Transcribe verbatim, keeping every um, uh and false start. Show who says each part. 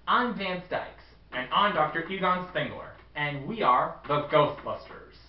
Speaker 1: I'm Vance Dykes.
Speaker 2: And I'm Doctor Egon Spengler.
Speaker 1: And we are the Ghostbusters.